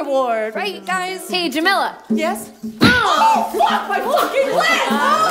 award, right, guys? Hey, Jamila. Yes? Oh, fuck my fucking list!